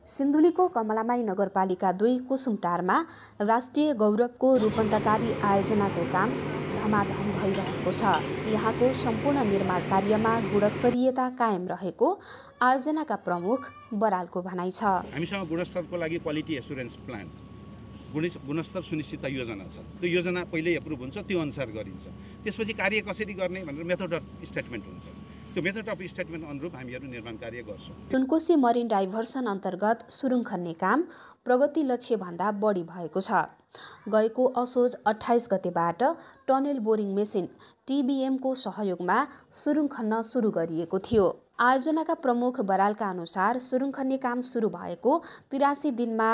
सिन्धुलीको कमलामाई नगरपालिका 2 कुसुमटारमा राष्ट्रिय गौरवको रूपान्तरकारी आयोजनाको काम धमाधम भइरहेको छ। यहाँको सम्पूर्ण निर्माण कार्यमा गुणस्तरीयता कायम रहेको आयोजनाका प्रमुख बरालको भनाइ छ। हामीसँग गुणस्तरको लागि क्वालिटी एस्युरेन्स प्लान, गुणस्तर सुनिश्चितता योजना छ। त्यो योजना पहिले एप्रुभ हुन्छ, त्यो अनुसार गरिन्छ। त्यसपछि कार्य कसरी गर्ने भनेर मेथड अफ स्टेटमेन्ट हुन्छ। त्यो मेथड अफ स्टेटमेन्ट अनुरूप हामीहरू निर्माण कार्य गर्छौँ। सुनकोशी मरिन डाइभर्सन अन्तर्गत सुरुङ खन्ने काम प्रगति लक्ष्य भन्दा बढी भएको छ। गएको असोज 28 गतेबाट टनेल बोरिङ मेसिन TBM को सहयोगमा सुरुङ खन्न सुरु गरिएको थियो। आयोजनाका प्रमुख बरालका अनुसार सुरुङ खन्ने काम सुरु भएको 83 दिनमा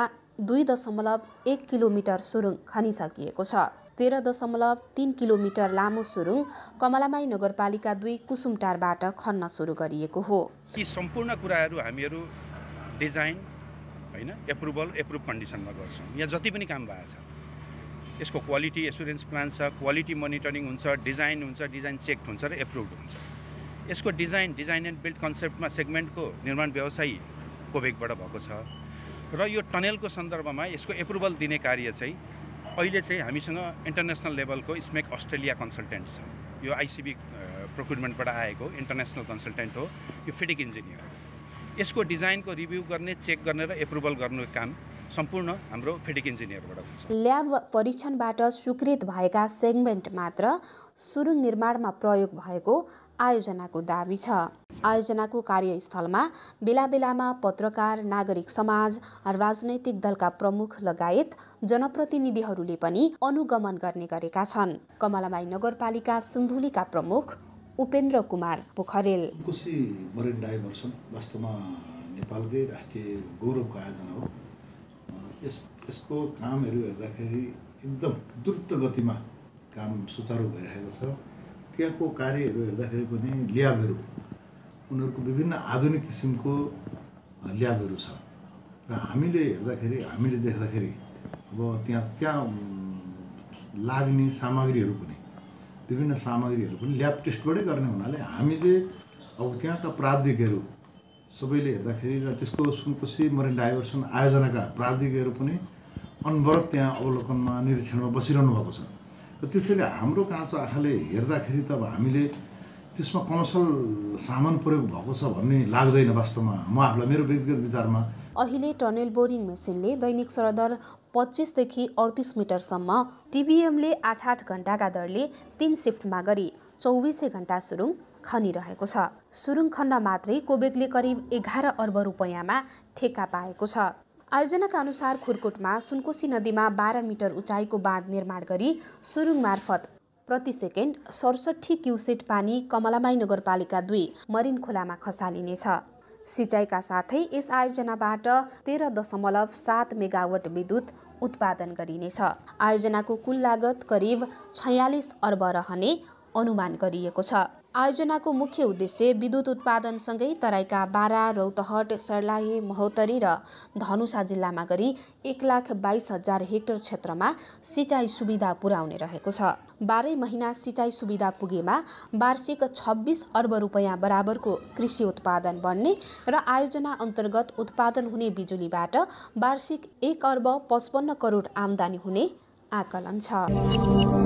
2.1 किलोमिटर सुरुङ खनिसकिएको छ। 13.3 किलोमिटर लामो सुरुङ कमलामाई नगरपालिका 2 कुसुमटारबाट खन्न सुरु गरिएको हो। यी सम्पूर्ण कुराहरू हामीहरू डिजाइन हैन एप्रुभ कन्डिसनमा गर्छौँ। यहाँ जति पनि काम भएको छ यसको क्वालिटी एस्युरेन्स प्लान छ, क्वालिटी मोनिटरिङ हुन्छ, डिजाइन हुन्छ, डिजाइन चेक हुन्छ र एप्रुभड हुन्छ। यसको डिजाइन एन्ड बिल्ड कन्सेप्टमा सेगमेन्टको निर्माण व्यवसायी कोबेकबाट भएको छ र यो टनेलको सन्दर्भमा यसको एप्रुभल दिने कार्य चाहिँ अहिले चाहिँ हामीसँग इन्टरनेसनल लेभलको स्मेक अस्ट्रेलिया कन्सल्टेन्ट छ। यो ICB प्रोक्युरमेन्टबाट आएको इन्टरनेसनल कन्सल्टेन्ट हो। यो फिटिक इन्जिनियर हो। यसको डिजाइनको रिभ्यू गर्ने, चेक गर्ने र एप्रुभल गर्ने काम सम्पूर्ण हाम्रो फिटिक इन्जिनियरबाट हुन्छ। ल्याब परीक्षणबाट स्वीकृत भएका सेगमेन्ट मात्र सुरुङ निर्माणमा प्रयोग भएको आयोजनाको दाबी छ। आयोजनाको कार्यस्थलमा बेला बेलामा पत्रकार, नागरिक समाज, राजनैतिक दलका प्रमुख लगायत जनप्रतिनिधिहरूले पनि अनुगमन गर्ने गरेका छन्। कमलामाई नगरपालिका सिन्धुलीका प्रमुख उपेन्द्र कुमार पोखरेल। कुशी मरिन डाइभर्सन वास्तवमा नेपालकै राष्ट्रिय गौरवको आयोजना हो। यसको कामहरू हेर्दाखेरि एकदम द्रुत गतिमा काम सुचारू भइरहेको छ। त्यहाँको कार्यहरू हेर्दाखेरि पनि ल्याबहरू, उनीहरूको विभिन्न आधुनिक किसिमको ल्याबहरू छ र हामीले देख्दाखेरि अब त्यहाँ लाग्ने सामग्रीहरू पनि विभिन्न सामग्रीहरू पनि ल्याब टेस्टबाटै गर्ने हुनाले हामीले अब त्यहाँका प्राविधिकहरू सबैले हेर्दाखेरि र त्यसको सुनकोशी मरिन डाइभर्सन आयोजनाका प्राविधिकहरू पनि अनवरत त्यहाँ अवलोकनमा निरीक्षणमा बसिरहनु भएको छ। र त्यसैले हाम्रो काँचो आँखाले हेर्दाखेरि त अब हामीले त्यसमा कमर्सियल सामान प्रयोग भएको छ भन्ने लाग्दैन। वास्तवमा म आफूलाई मेरो व्यक्तिगत विचारमा अहिले टनेल बोरिङ मेसिनले दैनिक सरदर 25 देखि 38 मिटरसम्म TBMले 8-8 घण्टाका दरले 3 सिफ्टमा गरी 24 घण्टा सुरुङ खनिरहेको छ। सुरुङ खन्न मात्रै कोबेकले करिब 11 अर्ब रुपैयाँमा ठेक्का पाएको छ। आयोजनाका अनुसार खुरकोटमा सुनकोशी नदीमा 12 मिटर उचाइको बाँध निर्माण गरी सुरुङ मार्फत प्रति सेकेन्ड 67 क्युसेट पानी कमलामाई नगरपालिका 2 मरिन खोलामा खसालिनेछ। सिँचाइका साथै यस आयोजनाबाट 13.7 मेगावाट विद्युत उत्पादन गरिनेछ। आयोजनाको कुल लागत करिब 46 अर्ब रहने अनुमान गरिएको छ। आयोजनाको मुख्य उद्देश्य विद्युत उत्पादनसँगै तराईका बारा, रौतहट, सर्लाही, महोत्तरी र धनुषा जिल्लामा गरी 1,22,000 हेक्टर क्षेत्रमा सिँचाइ सुविधा पुर्याउने रहेको छ। 12 महिना सिँचाइ सुविधा पुगेमा वार्षिक 26 अर्ब रुपैयाँ बराबरको कृषि उत्पादन बढ्ने र आयोजना अन्तर्गत उत्पादन हुने बिजुलीबाट वार्षिक 1 अर्ब 55 करोड आम्दानी हुने आकलन छ।